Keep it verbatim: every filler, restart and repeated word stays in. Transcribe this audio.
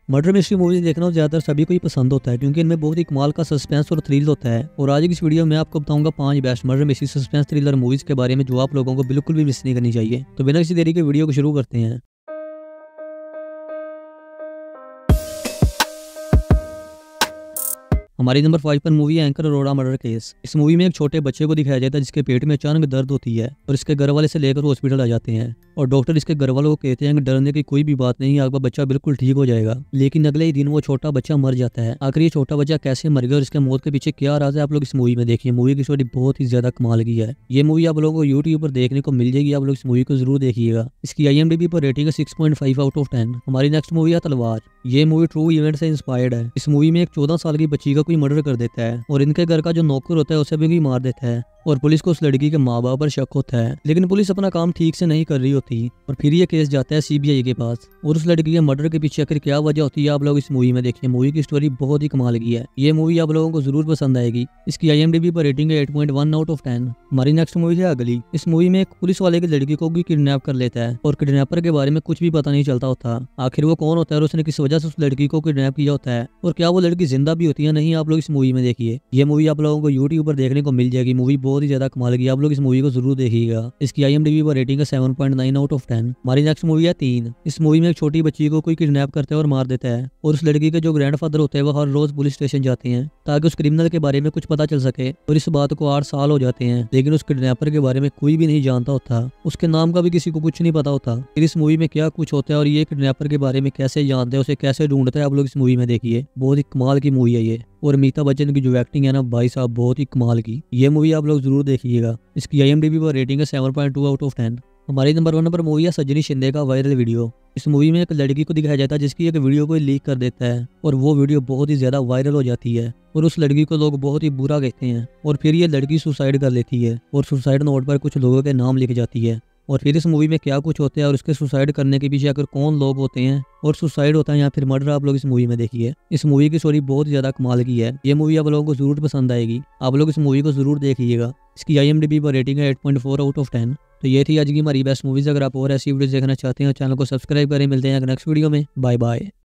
Murder mystery movies देखना ज़्यादातर सभी को ही पसंद होता है क्योंकि इनमें बहुत ही कमाल का सस्पेंस और थ्रिल होता है। और आज की इस वीडियो में आपको बताऊंगा पांच best murder mystery suspense thriller movies के बारे में जो आप लोगों को बिल्कुल भी मिस नहीं करनी चाहिए। तो बिना किसी देरी के वीडियो को शुरू करते हैं। हमारी नंबर फाइव पर मूवी है एंकर अरोड़ा मर्डर केस। इस मूवी में एक छोटे बच्चे को दिखाया जाता है जिसके पेट में अचानक दर्द होती है और इसके घर वाले से लेकर हॉस्पिटल आ जाते हैं और डॉक्टर इसके घर वालों को कहते हैं कि डरने की कोई भी बात नहीं, आपका बच्चा बिल्कुल ठीक हो जाएगा। लेकिन अगले ही दिन वो छोटा बच्चा मर जाता है। आखिर ये छोटा बच्चा कैसे मर गया और इसके मौत के पीछे क्या राज है, आप लोग इस मूवी में देखिए। मूवी की स्टोरी बहुत ही ज्यादा कमाल की है। ये मूवी आप लोगों को यूट्यूब पर देखने को मिल जाएगी, आप लोग इस मूवी को जरूर देखिएगा। इसकी आई एम डी बी पर रेटिंग है six point five out of ten. हमारी नेक्स्ट मूवी है तलवार। ये मूवी ट्रू इवेंट से इंस्पायर्ड है। इस मूवी में एक चौदह साल की बच्ची का कोई मर्डर कर देता है और इनके घर का जो नौकर होता है उसे भी मार देता है और पुलिस को उस लड़की के माँ बाप पर शक होता है। लेकिन पुलिस अपना काम ठीक से नहीं कर रही होती और फिर ये केस जाता है सी बी आई के पास और उस लड़की के मर्डर के पीछे आखिर क्या वजह होती है, आप लोग इस मूवी में देखिए। मूवी की स्टोरी बहुत ही कमाल की है। ये मूवी आप लोगों को जरूर पसंद आएगी। इसकी आई एम डी बी पर रेटिंग है eight point one out of ten. हमारी नेक्स्ट मूवी है अगली। इस मूवी में एक पुलिस वाले की लड़की को भी किडनैप कर लेता है और किडनैपर के बारे में कुछ भी पता नहीं चलता होता। आखिर वो कौन होता है और उसने किस वजह से उस लड़की को किडनैप किया होता है और क्या वो लड़की जिंदा भी होती है नहीं, आप लोग इस मूवी में देखिए। ये मूवी आप लोगों को यूट्यूब पर देखने को मिल जाएगी। मूवी बहुत ही ज्यादा कमाल की, आप लोग इस मूवी को जरूर देखिएगा। इसकी आई एम डी बी पर रेटिंग है seven point nine out of ten. हमारी नेक्स्ट मूवी है तीन। इस मूवी में एक छोटी बच्ची को कोई किडनैप करता है और मार देता है और उस लड़की के जो ग्रैंडफादर होते हैं वो हर रोज पुलिस स्टेशन जाते हैं ताकि उस क्रिमिनल के बारे में कुछ पता चल सके। और इस बात को आठ साल हो जाते हैं लेकिन उस किडनैपर के बारे में कोई भी नहीं जानता होता, उसके नाम का भी किसी को कुछ नहीं पता होता। फिर इस मूवी में क्या कुछ होता है और ये किडनैपर के बारे में कैसे जानते हैं, उसे कैसे ढूंढता है, आप लोग इस मूवी में देखिए। बहुत ही कमाल की मूवी है ये। और अमिताभ बच्चन की जो एक्टिंग है ना भाई साहब बहुत ही कमाल की। ये मूवी आप लोग जरूर देखिएगा। इसकी आई एम डी बी पर रेटिंग है seven point two out of ten. हमारी नंबर वन नंबर मूवी है सजनी शिंदे का वायरल वीडियो। इस मूवी में एक लड़की को दिखाया जाता है जिसकी एक वीडियो को लीक कर देता है और वो वीडियो बहुत ही ज्यादा वायरल हो जाती है और उस लड़की को लोग बहुत ही बुरा कहते हैं और फिर ये लड़की सुसाइड कर लेती है और सुसाइड नोट पर कुछ लोगों के नाम लिख जाती है। और फिर इस मूवी में क्या कुछ होता है और उसके सुसाइड करने के पीछे आकर कौन लोग होते हैं और सुसाइड होता है या फिर मर्डर, आप लोग इस मूवी में देखिए। इस मूवी की स्टोरी बहुत ज्यादा कमाल की है। ये मूवी आप लोगों को जरूर पसंद आएगी, आप लोग इस मूवी को जरूर देखिएगा। इसकी आई एम डी बी पर रेटिंग है eight point four out of ten. तो ये थी आज की हमारी बेस्ट मूवीज। अगर आप और ऐसी वीडियोस देखना चाहते हैं चैनल को सब्सक्राइब करें। मिलते हैं नेक्स्ट वीडियो में। Bye bye.